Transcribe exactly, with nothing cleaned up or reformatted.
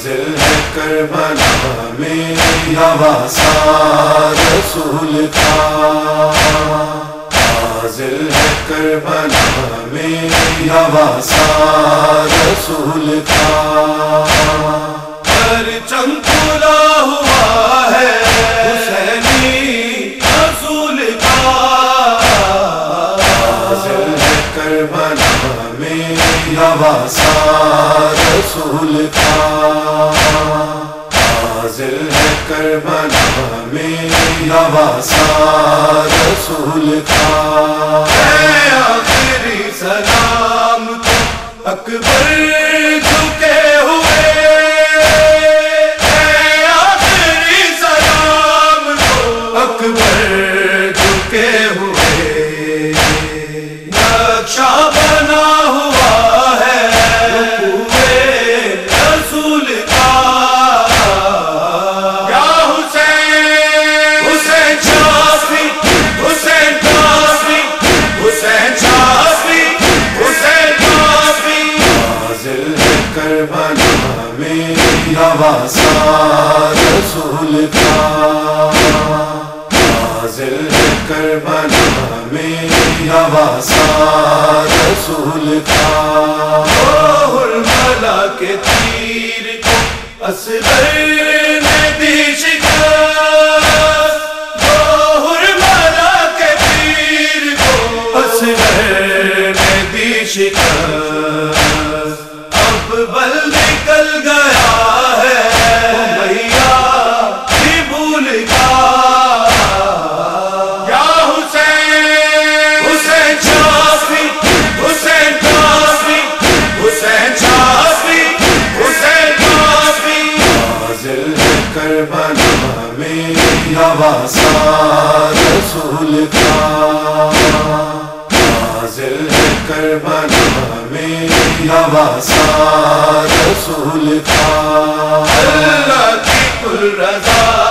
نازل ہے کربلا میں نواسا رسول کا، نازل ہے کربلا میں نواسا رسول کا، پرچم کھلا ہوا ہے حسینی رسول کا، نازل ہے کربلا میں نواسا رسول کا، نازل ہے کربلا میں نواسا رسول کا، اے آخری سلام تو اکبر جھکے ہوئے، اے آخری سلام تو اکبر جھکے ہوئے، نقشہ بنا ہوا ہے رسول کا، یا حسین حسین شافی حسین کافی حسین شافی حسین کافی، نازل ہے کربلا میں نواسا رسول کا، نازل ہے کربلا میں نواسا رسول کا، حرملا کے تیر کو اصغر نے دی شکست، حرملا کے تیر کو اصغر نے دی شکست، اب بل نکل گیا ہے بھیا کی بھول کا، یا حسین حسین شافی حسین کافی حسین شافی حسین کافی، نازل ہے کربلا میں نواسا رسول کا، نازل ہے کربلا میں نواسا رسول کا، اللہ کی کل رضا